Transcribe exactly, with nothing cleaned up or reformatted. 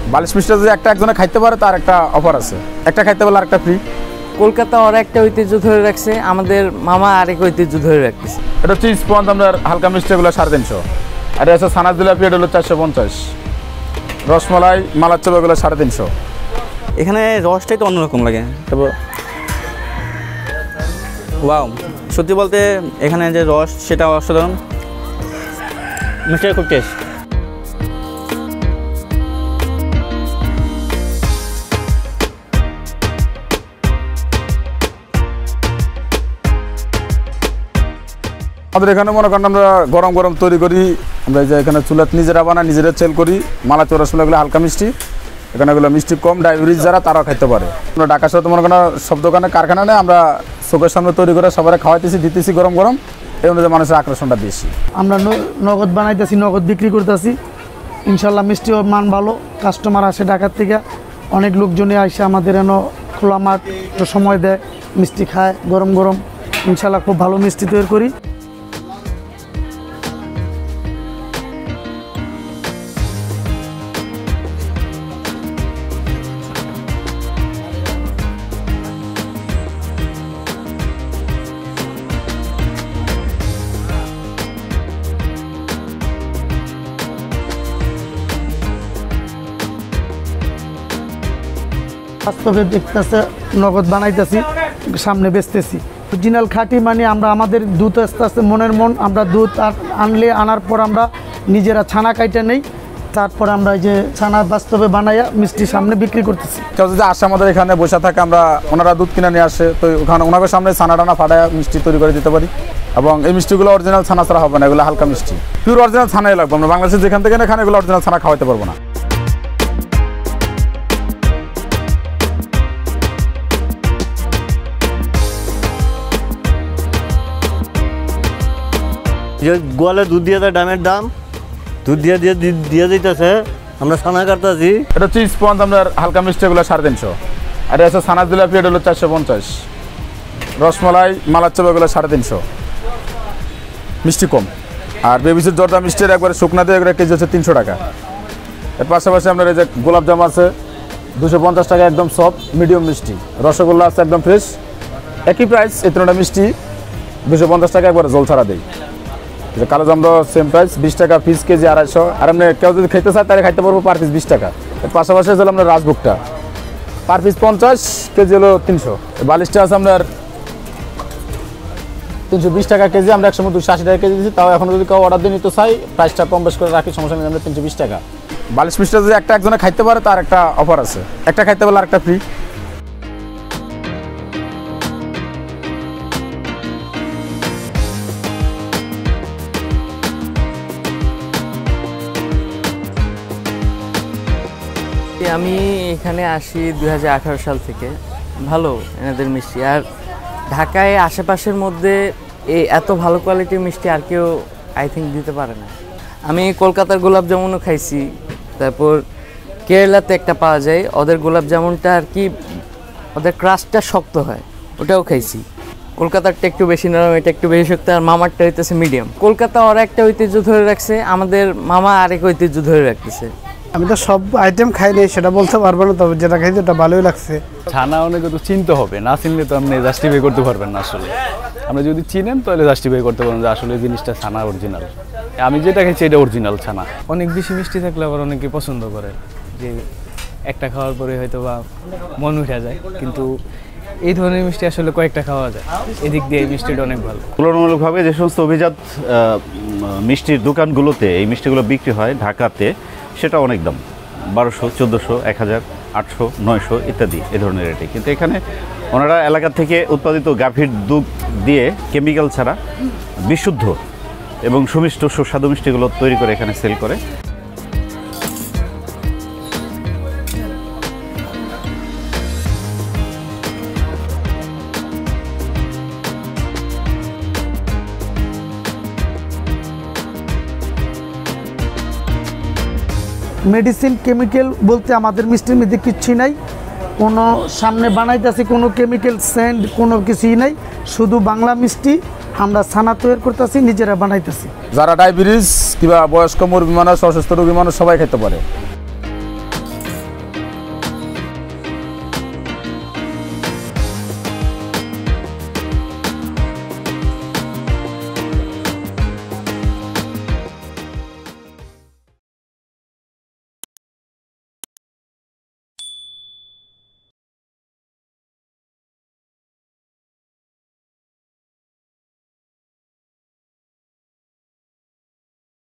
বালিশ মিষ্টি যদি একটা একজনে খাইতে পারে তার একটা অফার আছে, একটা খাইতে পারলে আরেকটা ফ্রি। কলকাতা আর একটা ঐতিহ্য ধরে রাখছে, আমাদের মামা আরেক ঐতিহ্য ধরে রাখতেছে। এটা হচ্ছে স্পঞ্জ, আপনার হালকা মিষ্টি এগুলো সাড়ে তিনশো, আর এটা হচ্ছে ছানার জিলাপি, এটা হলো চারশো পঞ্চাশ, রসমালাই মালার চপ এগুলো সাড়ে তিনশো। এখানে রসটাই তো অন্যরকম লাগে। তারপর ওয়াও, সত্যি বলতে এখানে যে রস সেটা অসাধারণ, মিষ্টিটা খুব টেস্ট। আমাদের এখানে মনে করেন আমরা গরম গরম তৈরি করি, আমরা যে এখানে চুলাত নিজেরা বানাই, নিজেরা সেল করি। মালা চপ রসমালাইগুলো হালকা মিষ্টি, এখানে এগুলো মিষ্টি কম, ডায়াবেটিস যারা তারাও খাইতে পারে। আমরা ঢাকা শহরে মনে করেন সব দোকানে কারখানা নেই, আমরা চোখের সামনে তৈরি করে সবাই খাওয়াইতেছি, দিতেছি গরম গরম, এই অনুযায়ী মানুষের আকর্ষণটা বেশি। আমরা নগদ বানাইতেছি, নগদ বিক্রি করতেছি, ইনশাল্লাহ মিষ্টিও মান ভালো। কাস্টমার আসে ঢাকার থেকে, অনেক লোকজনই আসে আমাদের এনে খোলা মাঠ সময় দেয়, মিষ্টি খায় গরম গরম। ইনশাল্লাহ খুব ভালো মিষ্টি তৈরি করি। বাস্তবে দেখতেছে নগদ বানাইতেছি, সামনে বেচতেছি। অরিজিনাল খাঁটি মানে আমরা আমাদের দুধ আস্তে আস্তে মনের মন, আমরা দুধ আর আনলে আনার পর আমরা নিজেরা ছানা কাইটা নেই, তারপর আমরা যে ছানা বাস্তবে বানাইয়া মিষ্টি সামনে বিক্রি করতেছি। কেউ যদি আসে আমাদের এখানে বসে থাকে, আমরা ওনারা দুধ কিনে নিয়ে আসে, তো ওখানে ওনাকে সামনে ছানা টানা ফাটায় মিষ্টি তৈরি করে দিতে পারি। এবং এই মিষ্টিগুলো অরিজিনাল ছানা ছাড়া হবে না, এগুলো হালকা মিষ্টি, পিওর অরিজিনাল ছানাই লাগবে। আমরা বাংলাদেশে যেখান থেকে এখানে এগুলো অরিজিনাল ছানা খাওয়াতে পারবো না। যে গোয়ালে দুধ দিয়ে দেয় ডামের দাম, দুধ দিয়ে দিয়ে দিয়ে দিতেছে, আমরা ছানা কাটতেছি। এটা হচ্ছে স্পঞ্জ, আপনার হালকা মিষ্টি এগুলো সাড়ে তিনশো, আর এটা হচ্ছে ছানার জিলাপি, এটা হলো চারশো পঞ্চাশ, রসমালাই মালার চপ এগুলো সাড়ে তিনশো, মিষ্টি কম। আর বেবিসের জর্দা মিষ্টির একবারে শুকনা দিয়ে এগুলো কেজি হচ্ছে তিনশো টাকা। এর পাশাপাশি আপনার এই যে গোলাপজাম আছে দুশো পঞ্চাশ টাকা, একদম সফট মিডিয়াম মিষ্টি। রসগোল্লা আছে একদম ফ্রেশ, একই প্রাইস, এই তিনটা মিষ্টি দুশো পঞ্চাশ টাকা একবারে জল ছাড়া দেয়। যে কালো জামরো সেম প্রাইস, বিশ টাকা পিস, কেজি আড়াইশো। আর আপনি কেউ যদি খেতে চায় তাহলে খাইতে পারবো পার পিস বিশ টাকা। এর পাশাপাশি হলো আপনার রাজভোগটা পার পিস পঞ্চাশ, কেজি হলো তিনশো। বালিশটা আছে আপনার তিনশো বিশ টাকা কেজি, আমরা একসময় দুশো আশি টাকা কেজি দিচ্ছি। তাও এখন যদি কেউ অর্ডার দিয়ে নিতে চাই প্রাইসটা কম বেশ করে রাখি, সমস্যা নেই, আমরা তিনশো বিশ টাকা। বালিশ মিষ্টি যদি একটা একজনে খাইতে পারে তার একটা অফার আছে, একটা খাইতে পারলে আরেকটা ফ্রি। আমি এখানে আসি দুই হাজার আঠারো সাল থেকে। ভালো এনাদের মিষ্টি, আর ঢাকায় আশেপাশের মধ্যে এই এত ভালো কোয়ালিটির মিষ্টি আর কেউ আই থিঙ্ক দিতে পারে না। আমি কলকাতার গোলাপ জামুনও খাইছি, তারপর কেরালাতে একটা পাওয়া যায়, ওদের গোলাপ জামুনটা আর কি ওদের ক্রাস্টটা শক্ত হয়, ওটাও খাইছি। কলকাতারটা একটু বেশি নরম, এটা একটু বেশি শক্ত, আর মামারটা হইতেছে মিডিয়াম। কলকাতা আর একটা ঐতিহ্য ধরে রাখছে, আমাদের মামা আরেক ঐতিহ্য ধরে রাখতেছে। আমি তো সব আইটেম খাই নাই, সেটা বলতে পারবো না, তবে যেটা খাইছি ওটা ভালোই লাগছে। ছানা অনেকে তো চিনতে হবে, না চিনলে তো আপনি জাস্টিফাই করতে পারবেন না। আসলে আমরা যদি চিনেন তাহলে জাস্টিফাই করতে পারবেন যে আসলে জিনিসটা ছানা অরিজিনাল। আমি যেটা খাইছি এটা অরিজিনাল ছানা। অনেক বেশি মিষ্টি থাকলে আবার অনেকে পছন্দ করে, যে একটা খাওয়ার পরে হয়তো বা মন উঠে যায়, কিন্তু এই ধরনের মিষ্টি আসলে কয়েকটা খাওয়া যায়, এদিক দিয়ে এই মিষ্টিটা অনেক ভালো। তুলনামূলকভাবে যে সমস্ত অভিজাত মিষ্টির দোকানগুলোতে এই মিষ্টিগুলো বিক্রি হয় ঢাকাতে, সেটা অনেক দাম, বারোশো, চোদ্দোশো, এক হাজার, আটশো, নয়শো ইত্যাদি এ ধরনের রেটে। কিন্তু এখানে ওনারা এলাকা থেকে উৎপাদিত গাভীর দুধ দিয়ে কেমিক্যাল ছাড়া বিশুদ্ধ এবং সুমিষ্ট সুস্বাদু মিষ্টিগুলো তৈরি করে এখানে সেল করে। মেডিসিন কেমিক্যাল বলতে আমাদের মিষ্টির মধ্যে কিচ্ছুই নাই, কোনো সামনে বানাইতেছি কোনো কেমিক্যাল সেন্ট কোনো কিছুই নাই, শুধু বাংলা মিষ্টি আমরা ছানা তৈরি করতেছি, নিজেরা বানাইতেছি। যারা ডায়াবেটিস কিংবা বয়স্ক মুরগি মানুষ, অসুস্থ রোগী মানুষ সবাই খেতে পারে।